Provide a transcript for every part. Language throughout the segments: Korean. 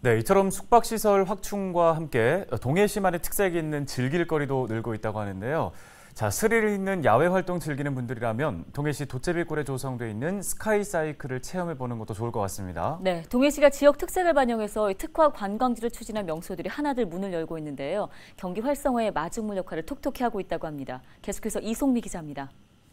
네, 이처럼 숙박시설 확충과 함께 동해시만의 특색이 있는 즐길 거리도 늘고 있다고 하는데요. 자, 스릴 있는 야외 활동 즐기는 분들이라면 동해시 도제비골에 조성돼 있는 스카이 사이클을 체험해보는 것도 좋을 것 같습니다. 네, 동해시가 지역 특색을 반영해서 특화 관광지를 추진한 명소들이 하나둘 문을 열고 있는데요. 경기 활성화에 마중물 역할을 톡톡히 하고 있다고 합니다. 계속해서 이송미 기자입니다.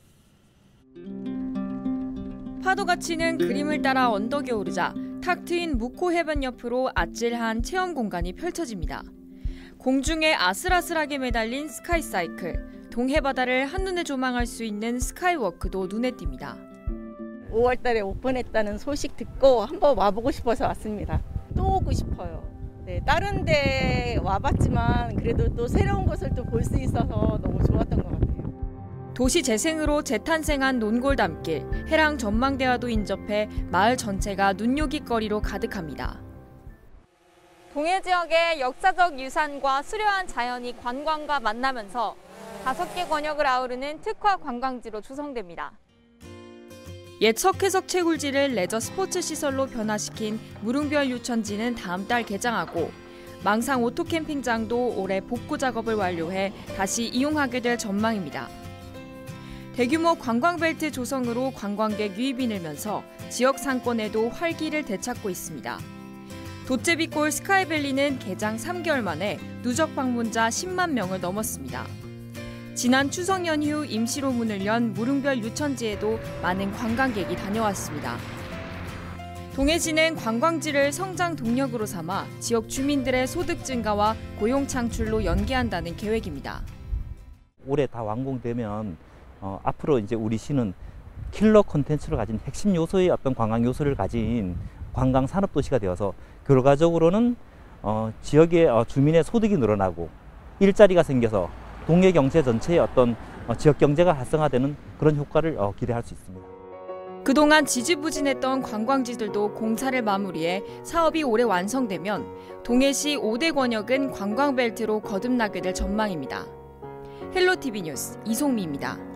파도가 치는 그림을 따라 언덕에 오르자 탁 트인 묵호 해변 옆으로 아찔한 체험 공간이 펼쳐집니다. 공중에 아슬아슬하게 매달린 스카이 사이클, 동해바다를 한눈에 조망할 수 있는 스카이워크도 눈에 띕니다. 5월 달에 오픈했다는 소식 듣고 한번 와보고 싶어서 왔습니다. 또 오고 싶어요. 네, 다른 데 와봤지만 그래도 또 새로운 곳을 또 볼 수 있어서 너무 좋았던 것 같아요. 도시 재생으로 재탄생한 논골담길, 해랑 전망대와도 인접해 마을 전체가 눈요깃거리로 가득합니다. 동해 지역의 역사적 유산과 수려한 자연이 관광과 만나면서 5개 권역을 아우르는 특화 관광지로 조성됩니다. 옛 석회석 채굴지를 레저 스포츠 시설로 변화시킨 무릉별 유천지는 다음 달 개장하고 망상 오토캠핑장도 올해 복구 작업을 완료해 다시 이용하게 될 전망입니다. 대규모 관광벨트 조성으로 관광객 유입이 늘면서 지역 상권에도 활기를 되찾고 있습니다. 도제비골 스카이밸리는 개장 3개월 만에 누적 방문자 10만 명을 넘었습니다. 지난 추석 연휴 임시로 문을 연 무릉별 유천지에도 많은 관광객이 다녀왔습니다. 동해시는 관광지를 성장 동력으로 삼아 지역 주민들의 소득 증가와 고용 창출로 연계한다는 계획입니다. 올해 다 완공되면 앞으로 이제 우리 시는 킬러 콘텐츠를 가진 핵심 요소의 어떤 관광 요소를 가진 관광 산업 도시가 되어서 결과적으로는 지역의 주민의 소득이 늘어나고 일자리가 생겨서 동해 경제 전체의 어떤 지역 경제가 활성화되는 그런 효과를 기대할 수 있습니다. 그동안 지지부진했던 관광지들도 공사를 마무리해 사업이 올해 완성되면 동해시 5대 권역은 관광벨트로 거듭나게 될 전망입니다. 헬로티비 뉴스 이송미입니다.